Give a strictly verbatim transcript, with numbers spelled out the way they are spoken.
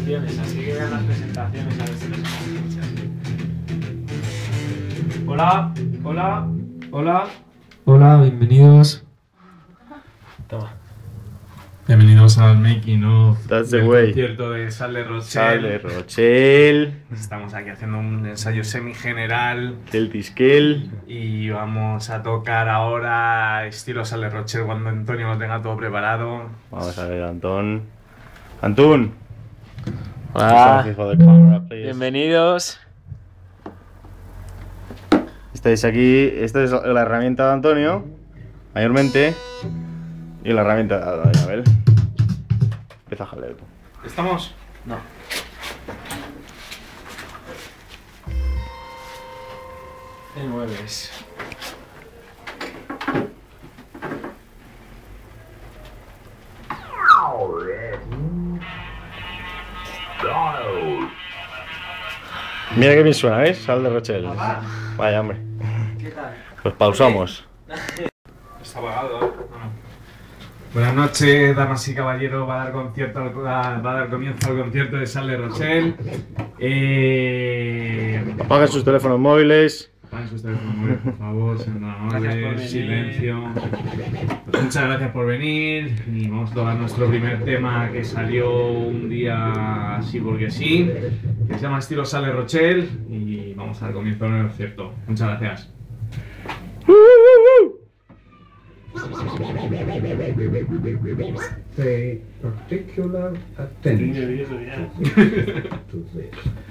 presentaciones, así que vean las presentaciones a ver si les escuchan. Hola, hola, hola, hola, bienvenidos. Toma. Bienvenidos al making of That's the del way. concierto de Sal de Rochelle. Sal de Rochelle. Estamos aquí haciendo un ensayo semi general. Del Tisquel. Y vamos a tocar ahora estilo Sal de Rochelle cuando Antonio lo tenga todo preparado. Vamos a ver, Antón. Antún. Hola. Camera, Bienvenidos. Estáis aquí. Esta es la herramienta de Antonio, mayormente. Y la herramienta de Abel. Empieza a jalar tú. ¿Estamos? No. E nueve es. Mira que bien suena, ¿ves? Sal de Rochelle. Vaya, hombre. ¿Qué tal? Pues pausamos. Está apagado, ¿eh? No, no. Buenas noches, damas y caballeros. Va a dar, concierto, al- va a dar comienzo al concierto de Sal de Rochelle. Eh... Pongan sus teléfonos móviles. Paguen sus teléfonos móviles, por favor, sean Gracias por amables, venir. silencio. Pues muchas gracias por venir y vamos a tocar nuestro primer tema que salió un día así porque sí, que se llama estilo Sal de Rochelle y vamos a dar comienzo al concierto. Muchas gracias. Pay particular attention to this.